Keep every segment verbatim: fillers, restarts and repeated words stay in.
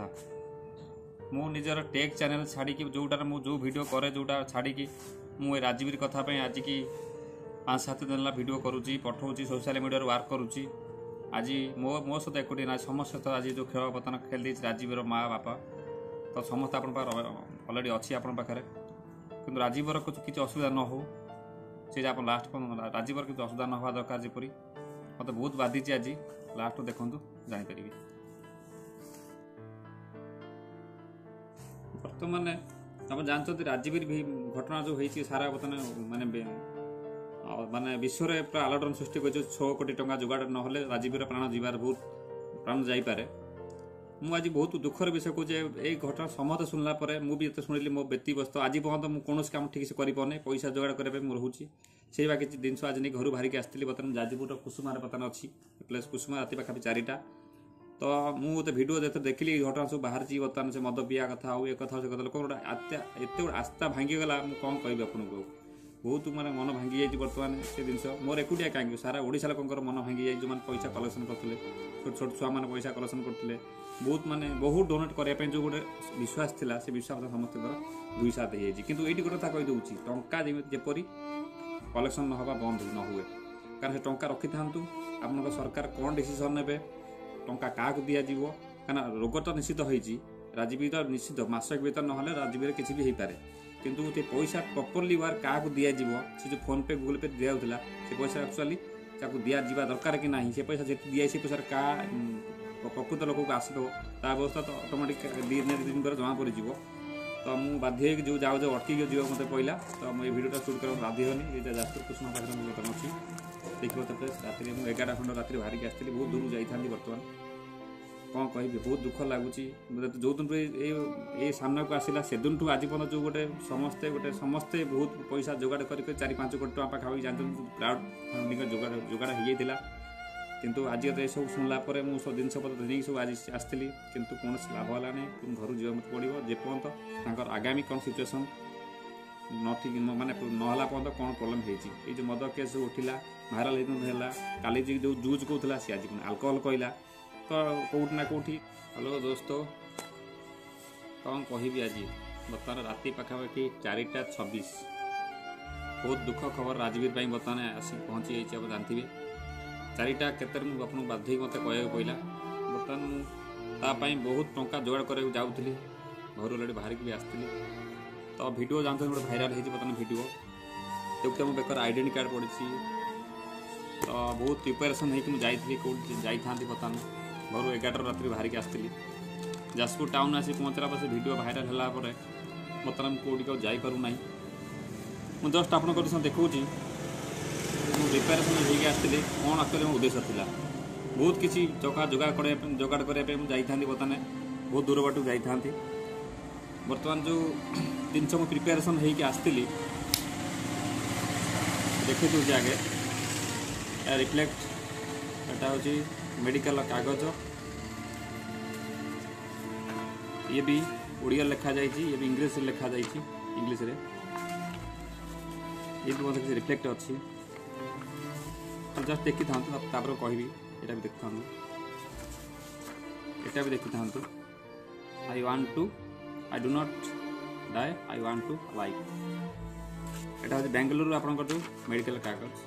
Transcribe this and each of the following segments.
कथा मु निजर टेक चैनल छाड़ी जोटार मु जो वीडियो करे जोटा छाड़ी मु राजवीर कथा पे आज की पाँच सात दिन वीडियो करुच्ची पठाऊँ सोशल मीडिया वार्क करुच्ची आज मो मो सहित एकुटी ना समस्त तो आज जो खेल बर्तमान खेल राजवीर माँ बापा तो समस्त आप अलरेडी अच्छी आप पाखे कि राजवीर कुछ किसी असुविधा न हो से आप लास्ट राजवीर किसी असुविधा न हवा दरकार जपरी मत बहुत बाधी आज लास्ट देखूँ जापर बर्तमान आप जानते राजवीर भी घटना जो होती सारा बर्तमान माने माने विश्व में पूरा आलोड़न सृष्टि कर छः कोटी टंका जोगाड़ ना राजवीर प्राण जीवार बहुत प्राण जापे मुझे आज बहुत दुखर विषय कहे ये घटना समस्त शुणला मुझे शुणिली मो व्यक्तिगत आज पर्यटन मुझे कौन काम ठीक से करपारे पैसा जोगाड़ करने रोचे से बाकी जिन आज नहीं घर बाहर आसती बर्तमान जाजपुर कुसुमार बर्तमान अच्छी प्लेस कुसुमा राति पाखापी चारिटा तो मुझे भिडियो जो देखिली घटना सब बाहर बर्तमान से मद पिया कथा हो कथा से कथा कौन गोटे एत आस्था भांगीगला मुझे कौन कह आपको बहुत माने मन भांगी जाइए बर्तमान से जिन मोर एकुटिया कहीं सारा ओडिशा लोकर मन भांगी जाए जो पैसा कलेक्शन करते छोट छोट छुआ मैंने पैसा कलेक्शन करते बहुत माने बहुत डोनेट करने जो गोटे विश्वास था से विश्वास समस्त दुई सात हो जाए कि ये गोटे कथा कहीदे टंका जपरी कलेक्शन न हवा बंद न हुए कारण से टंका रखी था आप सरकार कौन डिसीजन ने टंका क्या दिज्व क्या रोग तो निश्चित होती राजवीर निश्चित मासक वेतन ना राजवीर किसी भी हो पारे किंतु ये पैसा प्रॉपर्ली वार क्या दिज्व से जो फोन पे गूगल पे दिया से पैसा एक्चुअली दिज्वा दरकार कि ना से पैसा दिए से पैसा क्या प्रकृत लोक को आसो ता व्यवस्था तो ऑटोमेटिक दिन दिन पर जमा पड़ तो मुझे बाध्य जो जाओ जो अटक जी मत पड़ा तो मुझे भिडियो शूट कर बाध्य होनी ये जाजपुर कुसुमा पाखे मुझे बर्तमान अच्छी देखिए तो राति मुझे एगारटा खंड राति बाहर की आसती बहुत दूर जाती बर्तमान कौन कह बहुत दुख लगुच जो दिन ये सामना को आसला से दिन आज पर्यटन जो गोटे समस्ते गोटे समस्ते बहुत पैसा जोगाड़ कर चार पाँच कोटी टका पाखापाखि जानते क्राउड फंडिंग जोगाड़ जोगाड़ हो जाता किंतु आज ये सब शुणला मुझे सब जिन नहीं सब आज आसती किंतु कौन लाभ है नहीं घर जीवा मत पड़ो जेपर्यंत आगामी कौन सिचुएसन न माने नाला पर्यटन कौन प्रोब्लेम होती जो मद केस उठिला भाइराल है काली जो जूज कहला सी आज आल्कोहल कहला तो कौटना कौटी हेलो दोस्तों कौन कहि आज बर्तमान राति पाखापाखि चारिटा छब्बीस बहुत दुख खबर राजवीर बर्तमान आसी पहुँची जाइए आप जानते चारिटा केतर मुझे आपको बाध्य मत कह पड़ा बर्तमान तापाई बहुत टंका जोगाड़ कर जाऊँगी घर अलरेडी बाहर भी आसती तो वीडियो जानते गोटे भाइराल होती बर्तमान वीडियो देखते मो बेकर आइडेंटी कार्ड पड़ी तो बहुत प्रिपेरेसन होती जाइए कौट जाता बर्तमान घर एगारटा राति बाहर की आसती जाजपुर टाउन आसी पहुँचला पर वीडियो भाइराल है बर्तमान कौटी जापरूना मुझे जस्ट आप देखा प्रिपेरेसन होगी आसती कौन एक्चुअली मो उद्देश्य था बहुत किसी चका जोगाड़ जोगाड़ करने जाता बर्तमान बहुत दूर बाट जाता बर्तमान जो जिन मुझे प्रिपेरेसन होगी आसती देखी दूसरी आगे रिफ्लेक्ट एटा हूँ मेडिकल कागज ये भी ओडिया लिखा जाए ये भी इंग्लिश लिखा जाए इंग्लिश रे ये भी मतलब रिफ्लेक्ट अच्छी तो जस्ट देखी था कह भी ये भी देखता ये भी देखी था I want to I do not die I want to life एटा हूँ बेंगलुरु आपंकर जो मेडिकल कागज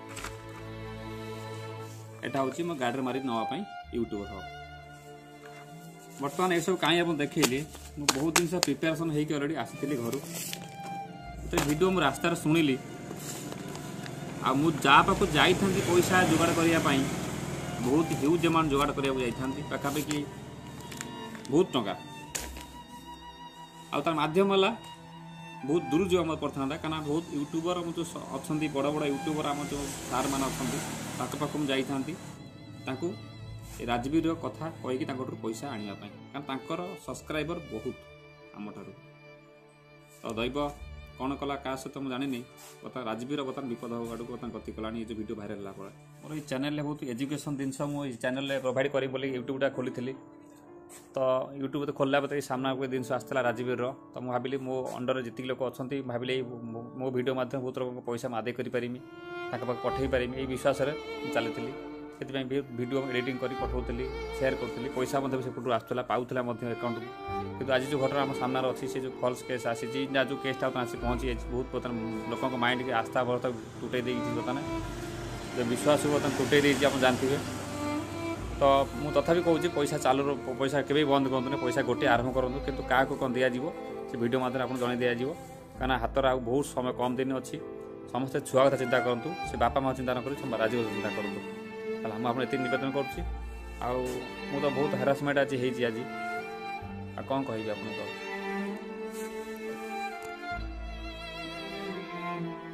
एटा हूँ मो गाड़ी मारी नापी यूट्यूबर हम बर्तमान ये सब कहीं आप देखिए मुझे बहुत दिन प्रिपेरेसन होगी अलरेडी आसी घर तो वीडियो मुझे रास्तार शुणिली आ मु जहाँ पाक जाता पैसा जोगाड़ करने बहुत ह्यूज अमाउंट जोगाड़ करने जाती पाखापाखि बहुत टंका आर मध्यम है बहुत दूर जो आम पड़ता क्या बहुत यूट्यूबर जो अच्छा बड़ बड़ यूट्यूबर आम जो सार मैंने अच्छा पाख जाता राजवीर कथा कहीकि पैसा आने कारण सब्सक्राइबर बहुत आम तो दैव कौन कला क्या सहित मुझे जानी बता राजवीर बर्तमान विपद आड़ को गति कला ये वीडियो भाइराल है मोर ये चैनल बहुत एजुकेशन जिनस मुझे चैनल प्रोवाइड करी बोली यूट्यूबटा खोली तो यूट्यूब तो खोलला बता सामना को दिन आसाला राजवीर तो मुझे भाविली मो अंडर जी लोक अच्छा भाविली मो वीडियो माध्यम बहुत लोग पैसा आदाय करें पाखे पठे पारि यही विश्वास चली से वीडियो एडिटिंग कर पठाऊली सेयार करूँ पैसा से आसूला पाऊला अकाउंट को किंतु आज जो घटना आम सामने अच्छी से जो फल्स केस आसी जो केसटा आसी पहुँची बहुत बर्तमान लोक माइंड के आस्था भरसा टूटे बर्तमान जो विश्वास बर्तमान टूटे आप जानते तो मुझे तथा कहूँ पैसा चालू पैसा के बंद करूँ पैसा गोटे आरंभ करूँ किंतु क्या कौन दिज्व से वीडियो माध्यम आपको जन दिज्व कहीं हाथ आ बहुत समय कम दिन अच्छी समस्ते छुआ कथा चिंता करूँ से बापा माँ चिंता न कर राजीव चिंता करूँ मुझे आपको ये नवेदन करुँच तो बहुत हारासमेंट आज होती आज आ कौन कह आपको